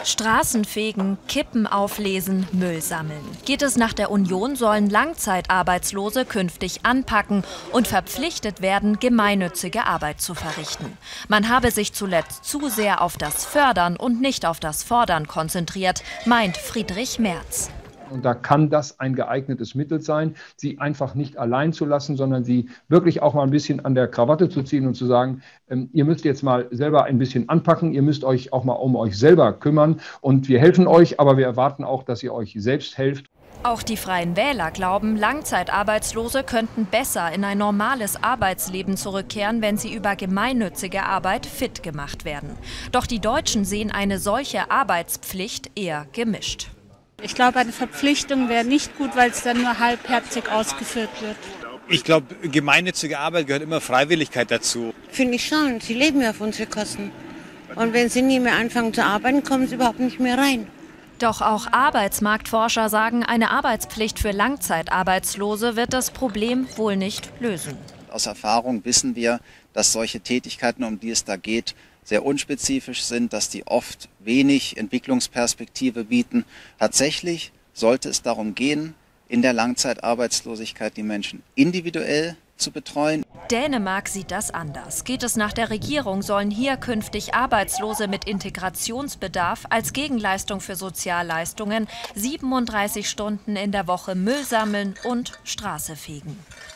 Straßen fegen, Kippen auflesen, Müll sammeln. Geht es nach der Union, sollen Langzeitarbeitslose künftig anpacken und verpflichtet werden, gemeinnützige Arbeit zu verrichten. Man habe sich zuletzt zu sehr auf das Fördern und nicht auf das Fordern konzentriert, meint Friedrich Merz. Und da kann das ein geeignetes Mittel sein, sie einfach nicht allein zu lassen, sondern sie wirklich auch mal ein bisschen an der Krawatte zu ziehen und zu sagen, ihr müsst jetzt mal selber ein bisschen anpacken, ihr müsst euch auch mal um euch selber kümmern und wir helfen euch, aber wir erwarten auch, dass ihr euch selbst helft. Auch die Freien Wähler glauben, Langzeitarbeitslose könnten besser in ein normales Arbeitsleben zurückkehren, wenn sie über gemeinnützige Arbeit fit gemacht werden. Doch die Deutschen sehen eine solche Arbeitspflicht eher gemischt. Ich glaube, eine Verpflichtung wäre nicht gut, weil es dann nur halbherzig ausgeführt wird. Ich glaube, gemeinnützige Arbeit gehört immer Freiwilligkeit dazu. Finde ich schon. Sie leben ja auf unsere Kosten. Und wenn sie nie mehr anfangen zu arbeiten, kommen sie überhaupt nicht mehr rein. Doch auch Arbeitsmarktforscher sagen, eine Arbeitspflicht für Langzeitarbeitslose wird das Problem wohl nicht lösen. Aus Erfahrung wissen wir, dass solche Tätigkeiten, um die es da geht, sehr unspezifisch sind, dass die oft wenig Entwicklungsperspektive bieten. Tatsächlich sollte es darum gehen, in der Langzeitarbeitslosigkeit die Menschen individuell zu betreuen. Dänemark sieht das anders. Geht es nach der Regierung, sollen hier künftig Arbeitslose mit Integrationsbedarf als Gegenleistung für Sozialleistungen 37 Stunden in der Woche Müll sammeln und Straße fegen.